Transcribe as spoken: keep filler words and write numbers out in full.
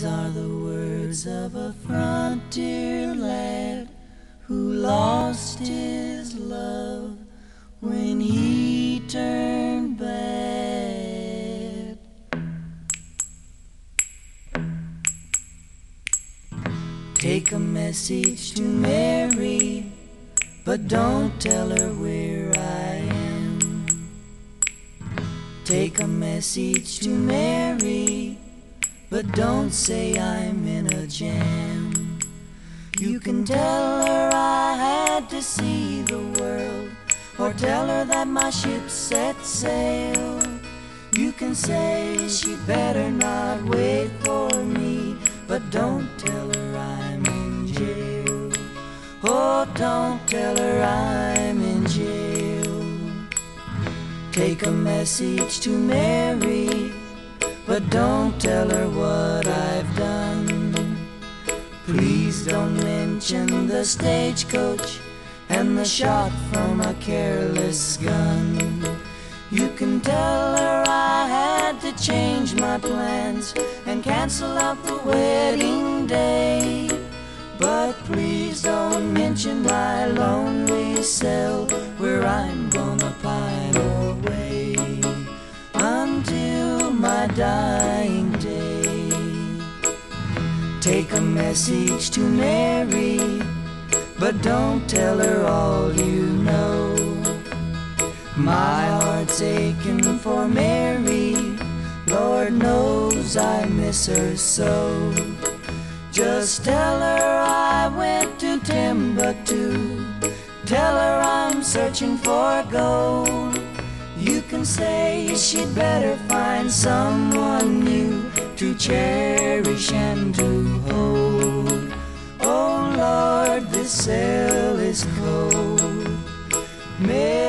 These are the words of a frontier lad who lost his love when he turned bad. Take a message to Mary, but don't tell her where I am. Take a message to Mary, but don't say I'm in a jam. You can tell her I had to see the world, or tell her that my ship set sail. You can say she'd better not wait for me, but don't tell her I'm in jail. Oh, don't tell her I'm in jail. Take a message to Mary, but don't tell her what I've done. Please don't mention the stagecoach and the shot from a careless gun. You can tell her I had to change my plans and cancel out the wedding day. But please don't mention my lonely cell where I'm gonna pine away until my dying day. Take a message to Mary, but don't tell her all you know. My heart's aching for Mary, Lord knows I miss her so. Just tell her I went to Timbuktu, tell her I'm searching for gold. You can say she'd better find someone new to cherish and to hold. Oh Lord, this cell is cold. Mary